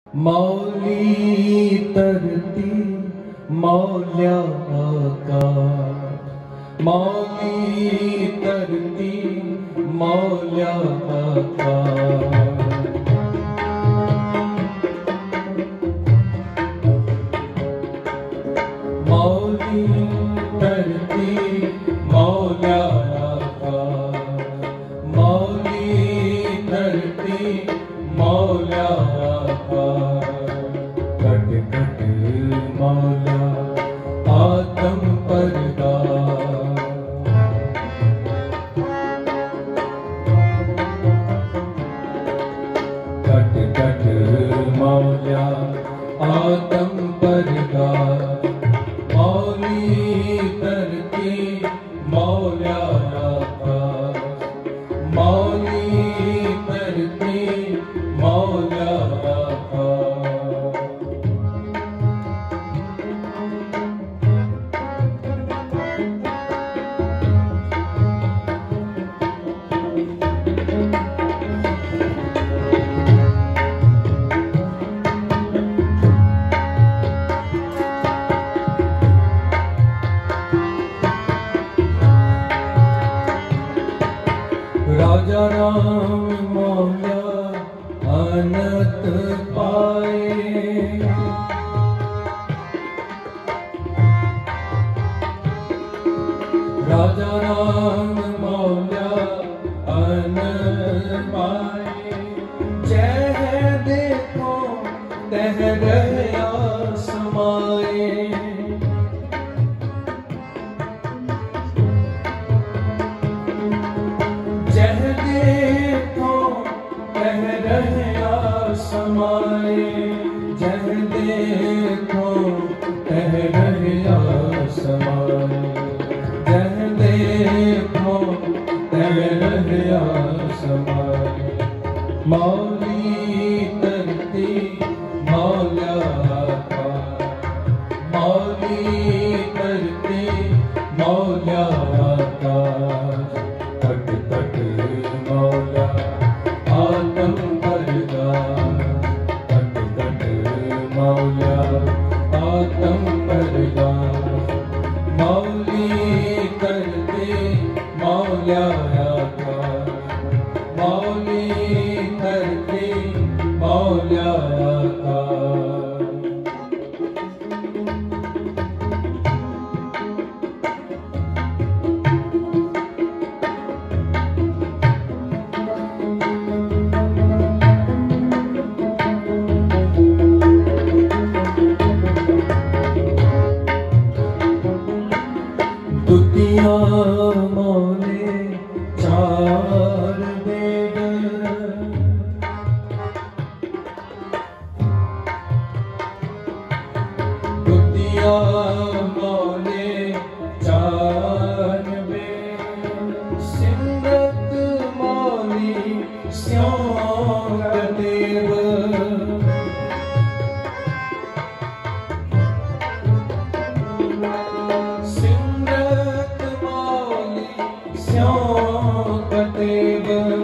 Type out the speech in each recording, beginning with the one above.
मौली तरती मौल्या आकाश, मौली तरती मौल्या आकाश। मौली तरती मौल्या आकाश, मौली तरती मौल्या कट कट मौला आत्म परगार। कट कट मौला आत्म परगार। मौली तरती मौला आकाश, मौली तरती मौला राजा राम मौला अनंत पाए। राजा राम मौला अनंत पाए। जह देखो तह रहया समाए। जह देखो तह रहया समाए। जह देखो तह रहया समाए। जह देखो तह रहया समाए। मौली तरती मौला आकाश, मौली तरती मौला आकाश। कट कट मौला आत्म परगार। कट कट मौला आत्म परगार। मौली करते मौला आकाश, मौली करते मौला आकाश। दुतिया मौले चार वेद। दुतिया मौले चार वेद। सिमरत मौली स्यों देव। सिमरत मौली स्यों देव।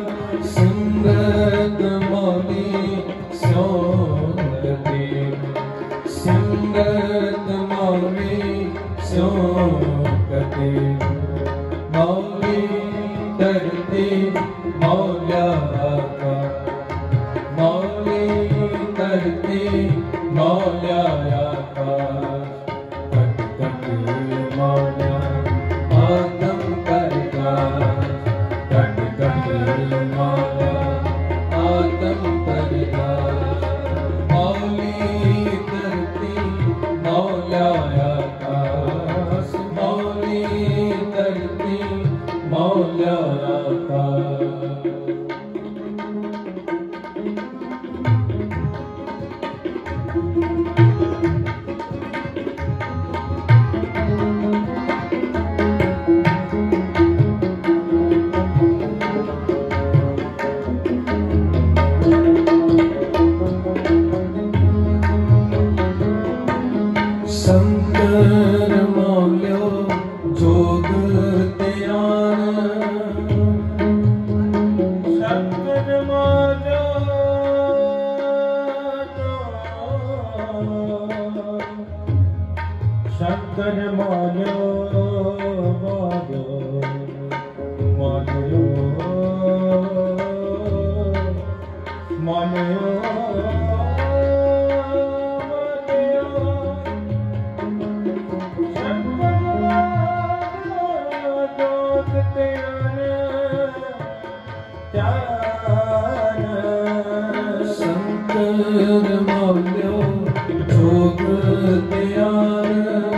सिमरत मौली स्यों देव। सिमरत मौली स्यों देव। मौली तरती मौला आकाश, मौली तरती मौला आकाश। कट कट मौला आत्म परगार। कट कट मौला आत्म परगार। मौली तरती मौला आकाश, मौली तरती मौला आकाश। शंकर मौल्यो जोग त्यान। शंकर मौल्यो शंकर मान्यो मान्यो मान्यो मान्यो शंकर मान्यो जोग त्यार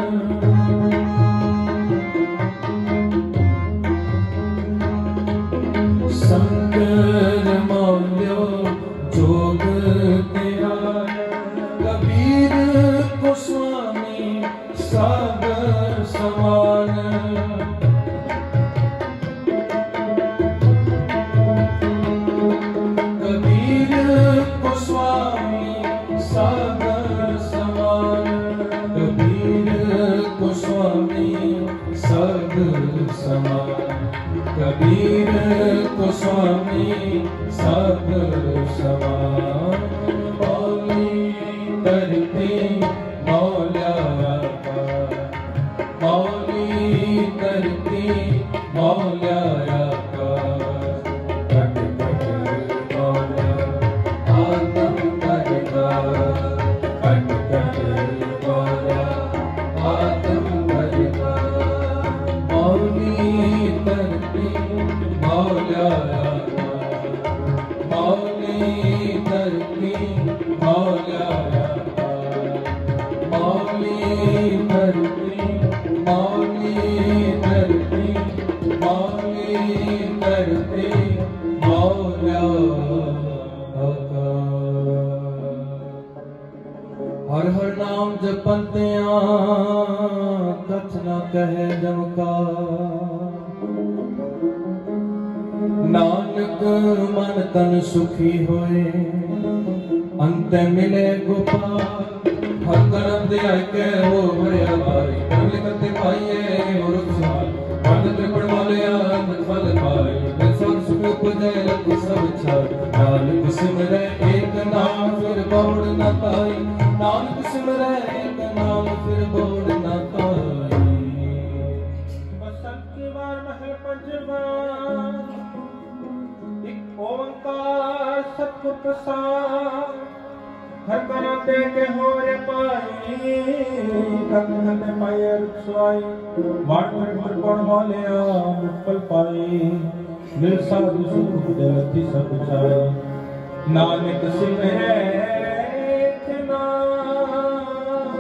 शंकर मान्यो जोग त्यार कबीर को स्वामी सागर समान सागर समान कबीर को स्वामी सागर समान कबीर को स्वामी सागर समान मौली करते मौला मौली करते मौला हर हर नाम जपंतिया कछ न कहे जमका नानक मन तन सुखी होए अंत मिले गोपाल हर करम दे के हो भरिया भाई करले करते पाइए और सुहाल पंड त्रिपण वाले आनंद फल पाए बेसन सुख उपजे लग सब छाय नानक सिमरे एक नाम फिर बहुड़ न पाई नानक सिमरे एक नाम फिर बहुड़ न पाई बसंत की बार महल पंचमा एक ओंकार सतगुर प्रसाद हर करम दे के हो रे पाई खत खत पाए रुसवाई वाट पर कौन बोलिया मुक्कल पाई मिल साधु सुख जलती सब चाई नानक सिमरे एक नाम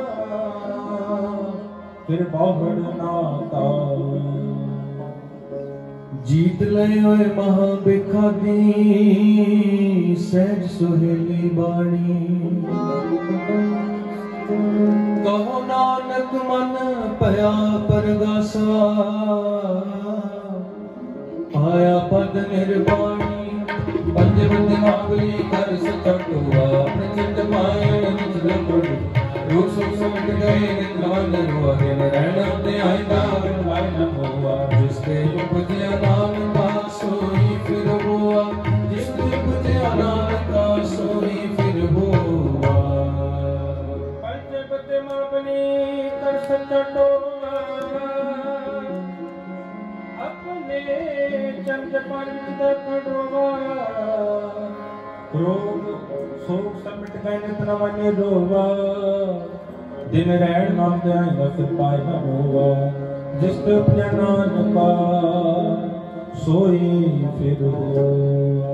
फिर बहुड़ ना ताई जीत लय होए महा बिखा दी सहज सुहेली बाणी कहो नानक मन पया परगासा आया पद निर्वाणी पंचवत मांगली कर सचटुआ प्रचित पाए निचले पड़ रूप सुख समझ गए निकलान हुआ दिन रहना ते आएगा भाई न हुआ जिसके उपजया नाम का सोई फिर हुआ जिसके उपजया नाम का सोई फिर हुआ पंचवत मांगली कर सचटुआ अपने चंद पंच खड़वा रोग शोक समिट गए नित नवने रोवा दिन रहन नाम दे आएगा फिर पाए न होगा जिस पे उपजा नानका सोई फिर हुआ